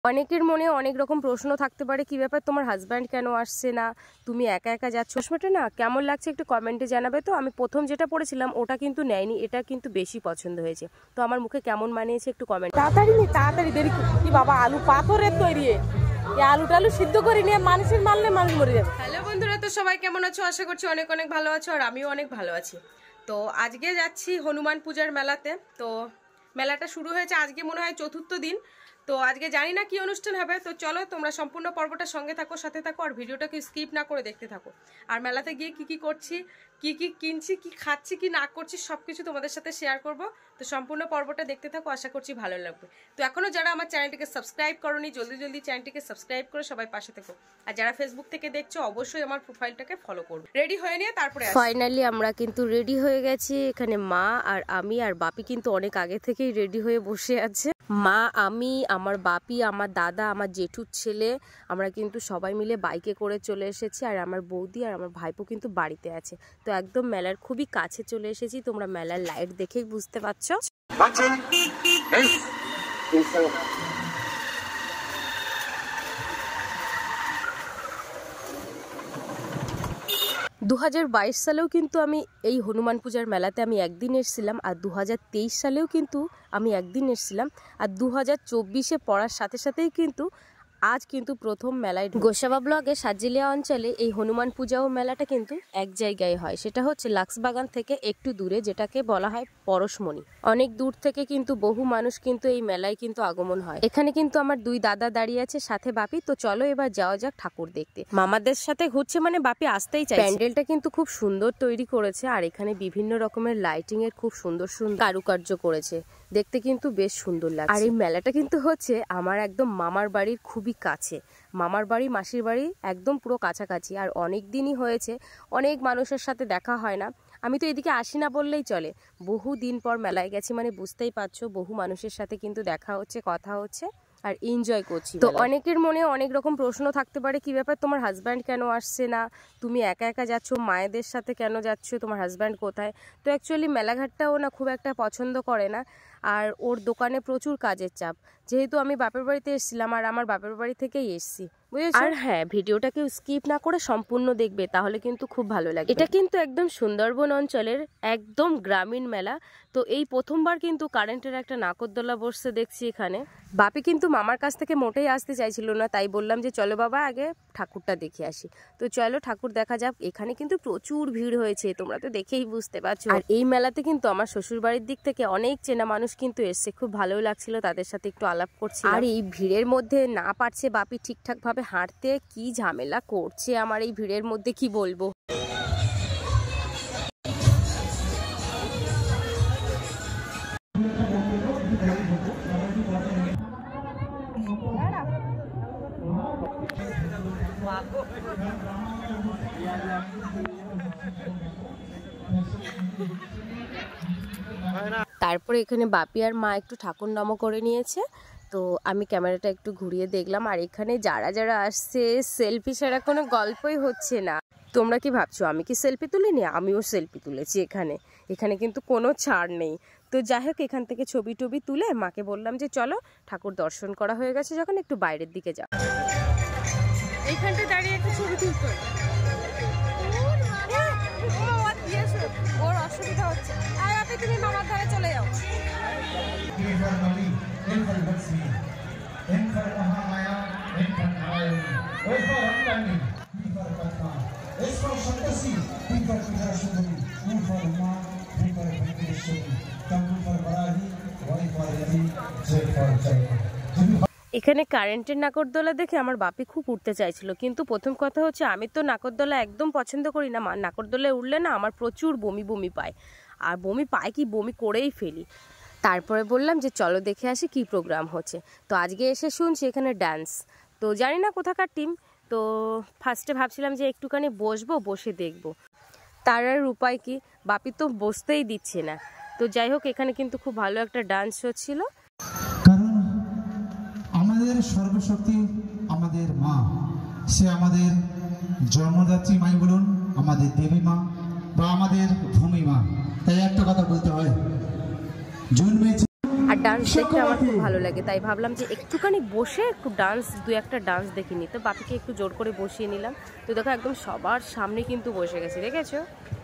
অনেকের মনে অনেক রকম প্রশ্ন থাকতে পারে, কি ব্যাপার তোমার হাজব্যান্ড কেন আসছে না, তুমি একা একা যাচ্ছ। প্রশ্নটা না কেমন লাগছে একটু কমেন্টে জানাবে। তো আমি প্রথম যেটা পড়েছিলাম ওটা কিন্তু নেয়নি, এটা কিন্তু বেশি পছন্দ হয়েছে। তো আমার মুখে কেমন মানিয়েছে একটু কমেন্ট। তাড়াতাড়ি দেরি কি বাবা, আলু পাথরের তৈরি, আলু টালু সিদ্ধ করে নিয়ে মানুষের মারলে মানুষ মরে যাবে। হ্যালো বন্ধুরা, তো সবাই কেমন আছো? আশা করছি অনেক অনেক ভালো আছো, আর আমিও অনেক ভালো আছি। তো আজকে যাচ্ছি হনুমান পূজার মেলাতে। তো মেলাটা শুরু হয়েছে আজকে মনে হয় চতুর্থ দিন। তো আজকে জানি না কি অনুষ্ঠান হবে। তো চলো তোমরা সম্পূর্ণ পর্বটা সঙ্গে থাকো, সাথে থাকো, আর ভিডিওটাকে স্কিপ না করে দেখতে থাকো। আর মেলাতে গিয়ে কি কি করছি, কি কি কিনছি, কি খাচ্ছি, কি না করছি, সবকিছু তোমাদের সাথে শেয়ার করব। তো সম্পূর্ণ পর্বটা দেখতে থাকো, আশা করছি ভালো লাগবে। তো এখনো যারা আমার চ্যানেলটিকে সাবস্ক্রাইব করোনি, জলদি জলদি চ্যানেলটিকে সাবস্ক্রাইব করে সবাই পাশে থেকো। আর যারা ফেসবুক থেকে দেখছো অবশ্যই আমার প্রোফাইলটাকে ফলো করবে। রেডি হয়ে নিয়ে তারপরে ফাইনালি আমরা কিন্তু রেডি হয়ে গেছি। এখানে মা আর আমি আর বাপি কিন্তু অনেক আগে থেকেই রেডি হয়ে বসে আছে। মা, আমি, আমার বাপি, আমার দাদা, আমার জেঠুর ছেলে, আমরা কিন্তু সবাই মিলে বাইকে করে চলে এসেছি। আর আমার বৌদি আর আমার ভাইপো কিন্তু বাড়িতে আছে। তো একদম মেলার খুবই কাছে চলে এসেছি। তোমরা মেলার লাইট দেখেই বুঝতে পারছো। 2022 সালেও কিন্তু আমি এই হনুমান পূজার মেলাতে আমি একদিন এসেছিলাম, আর 2023 সালেও কিন্তু আমি একদিন এসেছিলাম, আর 2024-এ পড়ার সাথে সাথেই কিন্তু আজ কিন্তু প্রথম মেলায়। গোসাবা ব্লকে সাজিলিয়া অঞ্চলে এই হনুমান পূজা ও মেলাটা কিন্তু এক জায়গায় হয়, সেটা হচ্ছে লাক্সবাগান থেকে একটু দূরে, যেটাকে বলা হয় পরশমণি। অনেক দূর থেকে কিন্তু বহু মানুষ কিন্তু এই মেলায় কিন্তু আগমন হয়। এখানে কিন্তু আমার দুই দাদা দাঁড়িয়ে আছে, সাথে বাপি। তো চলো এবার যাওয়া যাক ঠাকুর দেখতে। মামাদের সাথে ঘুরছে মানে বাপি আসতেই চাই। প্যান্ডেলটা কিন্তু খুব সুন্দর তৈরি করেছে, আর এখানে বিভিন্ন রকমের লাইটিং এর খুব সুন্দর সুন্দর কারুকার্য করেছে, দেখতে কিন্তু বেশ সুন্দর লাগছে। আর এই মেলাটা কিন্তু হচ্ছে আমার একদম মামার বাড়ির খুবই কাছে। মামার বাড়ি মাসির বাড়ি একদম পুরো কাছাকাছি, আর অনেক দিনই হয়েছে, অনেক মানুষের সাথে দেখা হয় না। আমি তো এদিকে আসি না বললেই চলে, বহু দিন পর মেলায় গেছি মানে বুঝতেই পারছো, বহু মানুষের সাথে কিন্তু দেখা হচ্ছে, কথা হচ্ছে, আর এনজয় করছি। তো অনেকের মনে অনেক রকম প্রশ্ন থাকতে পারে, কি ব্যাপার তোমার হাজব্যান্ড কেন আসছে না, তুমি একা একা যাচ্ছ, মায়েদের সাথে কেন যাচ্ছ, তোমার হাজব্যান্ড কোথায়। তো অ্যাকচুয়ালি মেলাঘাটটাও না খুব একটা পছন্দ করে না, আর ওর দোকানে প্রচুর কাজের চাপ। যেহেতু আমি বাপের বাড়িতে এসেছিলাম, আর আমার বাপের বাড়ি থেকেই এসেছি, বুঝেছো। আর হ্যাঁ, ভিডিওটাকে স্কিপ না করে সম্পূর্ণ দেখবে, তাহলে কিন্তু খুব ভালো লাগবে। এটা কিন্তু একদম সুন্দরবন অঞ্চলের একদম গ্রামীণ মেলা। তো এই প্রথমবার কিন্তু কারেন্টের একটা নাকরদোলা বসছে দেখছি এখানে। বাপি কিন্তু মামার কাছ থেকে মোটেই আসতে চাইছিল না, তাই বললাম যে চলো বাবা আগে ঠাকুরটা দেখে আসি। তো চলো ঠাকুর দেখা যাক। এখানে কিন্তু প্রচুর ভিড় হয়েছে, তোমরা তো দেখেই বুঝতে পারছো। আর এই মেলাতে কিন্তু আমার শ্বশুর বাড়ির দিক থেকে অনেক চেনা মানুষ কিন্তু এসছে, খুব ভালো লাগছিল তাদের সাথে একটু আলাপ করছি। আর এই ভিড়ের মধ্যে না পারছে বাপি ঠিকঠাক ভাবে হাঁটতে, কি ঝামেলা করছে আমার এই ভিড়ের মধ্যে, কি বলবো। তারপরে এখানে বাপি আর মা একটু ঠাকুর নাম করে নিয়েছে। তো আমি ক্যামেরাটা একটু ঘুরিয়ে দেখলাম, আর এখানে যারা যারা আসছে সেলফি ছাড়া কোনো গল্পই হচ্ছে না। তোমরা কি ভাবছো আমি কি সেলফি তুলিনি? আমিও সেলফি তুলেছি এখানে। এখানে কিন্তু কোনো ছাড় নেই। তো যাই হোক, এখান থেকে ছবি টবি তুলে মাকে বললাম যে চলো ঠাকুর দর্শন করা হয়ে গেছে যখন, একটু বাইরের দিকে যাও। এইখানটা দাঁড়িয়ে একটু ছবি তুলতে, ওর অসুবিধা হচ্ছে। আর আপনি তুমি মামার ঘরে চলে যাও। এখানে কারেন্টের নাকরদোলা দেখে আমার বাপি খুব উঠতে চাইছিল, কিন্তু প্রথম কথা হচ্ছে আমি তো নাকরদোলা একদম পছন্দ করি না। নাকরদোলায় উঠলে না আমার প্রচুর বমি বমি পায়, আর বমি পায় কি বমি করেই ফেলি। তারপরে বললাম যে চলো দেখে আসি কি প্রোগ্রাম হচ্ছে। তো আজকে এসে শুনছি এখানে ডান্স, তো জানি না কোথাকার টিম। তো ফার্স্টে ভাবছিলাম যে একটুখানি বসবো, বসে দেখবো, তার আর উপায় কি, বাপি তো বসতেই দিচ্ছে না। তো যাই হোক, এখানে কিন্তু খুব ভালো একটা ডান্স হচ্ছিল। কারণ আমাদের সর্বশক্তি আমাদের মা, সে আমাদের জন্মদাত্রী মাই বলুন, আমাদের দেবী মা বা আমাদের ভূমি মা। তাই একটা কথা বলতে হয়, জন্মেছে। আর ডান্স দেখতে আমার খুব ভালো লাগে, তাই ভাবলাম যে একটুখানি বসে একটু দু একটা ডান্স দেখে নিই। তো বাপিকে একটু জোর করে বসিয়ে নিলাম। তো দেখো একদম সবার সামনে কিন্তু বসে গেছে, দেখেছো?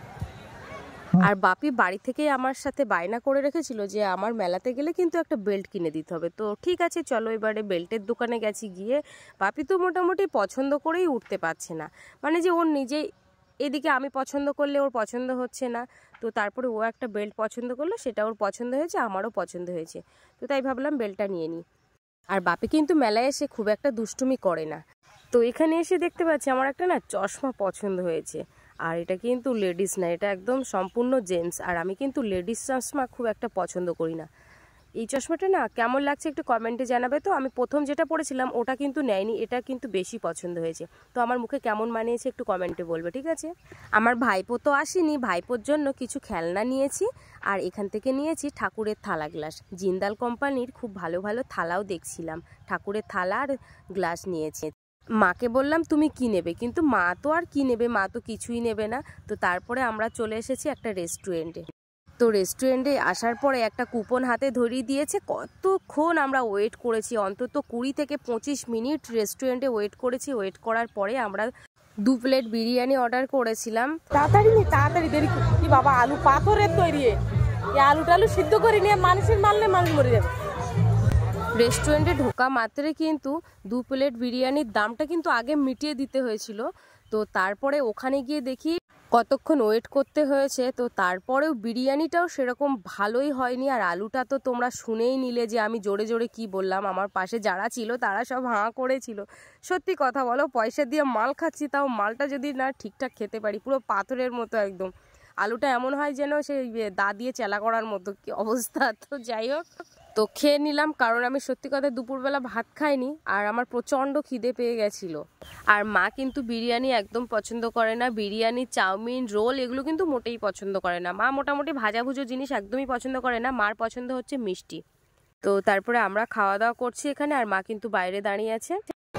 আর বাপি বাড়ি থেকে আমার সাথে বায়না করে রেখেছিল যে আমার মেলাতে গেলে কিন্তু একটা বেল্ট কিনে দিতে হবে। তো ঠিক আছে চলো, এবারে বেল্টের দোকানে গেছি। গিয়ে বাপি তো মোটামুটি পছন্দ করেই উঠতে পারছে না, মানে যে ওর নিজেই এদিকে আমি পছন্দ করলে ওর পছন্দ হচ্ছে না। তো তারপরে ও একটা বেল্ট পছন্দ করলো, সেটা ওর পছন্দ হয়েছে, আমারও পছন্দ হয়েছে। তো তাই ভাবলাম বেল্টটা নিয়ে নিই। আর বাপি কিন্তু মেলায় এসে খুব একটা দুষ্টুমি করে না। তো এখানে এসে দেখতে পাচ্ছি আমার একটা না চশমা পছন্দ হয়েছে। আর এটা কিন্তু লেডিস না, এটা একদম সম্পূর্ণ জেন্টস। আর আমি কিন্তু লেডিস চশমা খুব একটা পছন্দ করি না। এই চশমাটা না কেমন লাগছে একটু কমেন্টে জানাবে। তো আমি প্রথম যেটা পরেছিলাম ওটা কিন্তু নেয়নি, এটা কিন্তু বেশি পছন্দ হয়েছে। তো আমার মুখে কেমন মানিয়েছে একটু কমেন্টে বলবে, ঠিক আছে? আমার ভাইপো তো আসেনি, ভাইপোর জন্য কিছু খেলনা নিয়েছি। আর এখান থেকে নিয়েছি ঠাকুরের থালা গ্লাস। জিন্দাল কোম্পানির খুব ভালো ভালো থালাও দেখছিলাম, ঠাকুরের থালা আর গ্লাস নিয়েছি। মাকে বললাম তুমি কি নেবে, কিন্তু মা তো আর কি নেবে, মা তো কিছুই নেবে না। তো তারপরে আমরা চলে এসেছি একটা রেস্টুরেন্টে। তো রেস্টুরেন্টে আসার পরে একটা কুপন হাতে ধরিয়ে দিয়েছে। কতক্ষণ আমরা ওয়েট করেছি, অন্তত 20 থেকে 25 মিনিট রেস্টুরেন্টে ওয়েট করেছি। ওয়েট করার পরে আমরা 2 প্লেট বিরিয়ানি অর্ডার করেছিলাম। তাড়াতাড়ি দেরি কি বাবা, আলু পাথরের তৈরি, এই আলু সিদ্ধ করে নিয়ে মানুষের মারলে মানুষ মরে যাবে। রেস্টুরেন্টে ঢোকা মাত্রে কিন্তু 2 প্লেট বিরিয়ানির দামটা কিন্তু আগে মিটিয়ে দিতে হয়েছিল। তো তারপরে ওখানে গিয়ে দেখি কতক্ষণ ওয়েট করতে হয়েছে। তো তারপরেও বিরিয়ানিটাও সেরকম ভালোই হয়নি। আর আলুটা তো তোমরা শুনেই নিলে যে আমি জোরে জোরে কি বললাম। আমার পাশে যারা ছিল তারা সব হাঁ করেছিল। সত্যি কথা বলো, পয়সা দিয়ে মাল খাচ্ছি, তাও মালটা যদি না ঠিকঠাক খেতে পারি, পুরো পাথরের মতো একদম। আলুটা এমন হয় যেন সেই দা দিয়ে চেলা করার মতো কি অবস্থা। তো যাই হোক, তো খেয়ে নিলাম, কারণ আমি সত্যি কথা দুপুরবেলা ভাত খাইনি আর আমার প্রচণ্ড খিদে পেয়ে গেছিল। আর মা কিন্তু বিরিয়ানি একদম পছন্দ করে না, বিরিয়ানি, চাউমিন, রোল এগুলো কিন্তু মোটেই পছন্দ করে না। মা মোটামুটি ভাজাভুজো জিনিস একদমই পছন্দ করে না, মার পছন্দ হচ্ছে মিষ্টি। তো তারপরে আমরা খাওয়া দাওয়া করছি এখানে, আর মা কিন্তু বাইরে দাঁড়িয়ে আছে।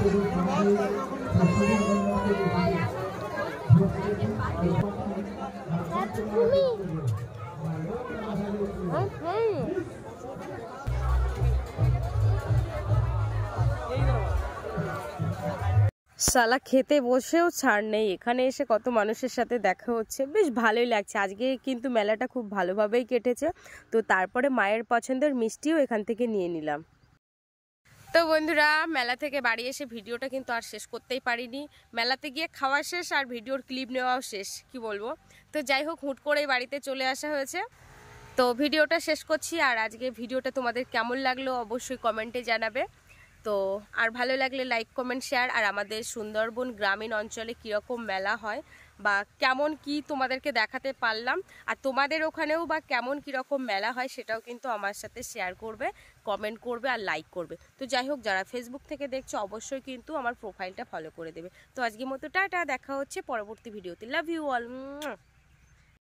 সালা খেতে বসেও ছাড় নেই, এখানে এসে কত মানুষের সাথে দেখা হচ্ছে, বেশ ভালোই লাগছে। আজকে কিন্তু মেলাটা খুব ভালোভাবেই কেটেছে। তো তারপরে মায়ের পছন্দের মিষ্টিও এখান থেকে নিয়ে নিলাম। তো বন্ধুরা, মেলা থেকে বাড়ি এসে ভিডিওটা কিন্তু আর শেষ করতেই পারিনি। মেলাতে গিয়ে খাওয়া শেষ আর ভিডিওর ক্লিপ নেওয়াও শেষ, কি বলবো। তো যাই হোক, হুট করেই বাড়িতে চলে আসা হয়েছে। তো ভিডিওটা শেষ করছি। আর আজকে ভিডিওটা তোমাদের কেমন লাগলো অবশ্যই কমেন্টে জানাবে। তো আর ভালো লাগলে লাইক, কমেন্ট, শেয়ার। আর আমাদের সুন্দরবন গ্রামীণ অঞ্চলে কীরকম মেলা হয় বা কেমন কি তোমাদেরকে দেখাতে পারলাম, আর তোমাদের ওখানেও বা কেমন কীরকম মেলা হয় সেটাও কিন্তু আমার সাথে শেয়ার করবে, কমেন্ট করবে আর লাইক করবে। তো যাই হোক, যারা ফেসবুক থেকে দেখছো অবশ্যই কিন্তু আমার প্রোফাইলটা ফলো করে দেবে। তো আজকের মতো টাটা, দেখা হচ্ছে পরবর্তী ভিডিওতে। Love you all.